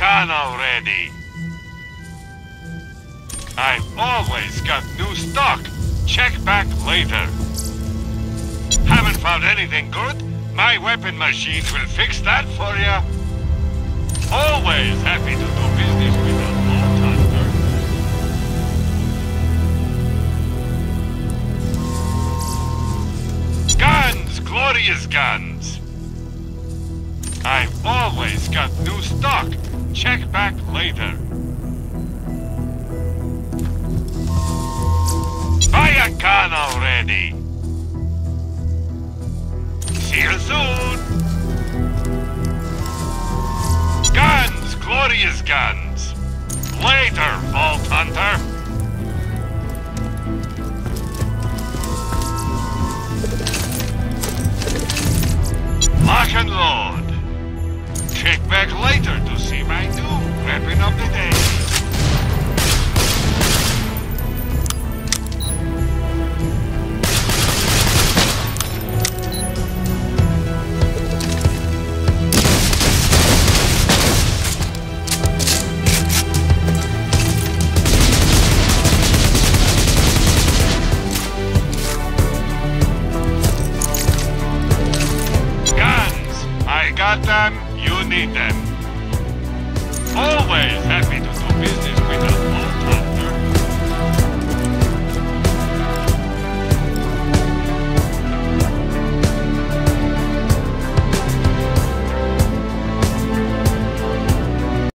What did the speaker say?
gun already. I've always got new stock. Check back later. Haven't found anything good? My weapon machine will fix that for you. Always happy to do business with a Vault Hunter. Guns! Glorious guns! I've always got new stock. Check back later. Buy a gun already. See you soon. Guns! Glorious guns! Later, Vault Hunter! Lock and load. Check back later to see my new weapon of the day. Got them, you need them.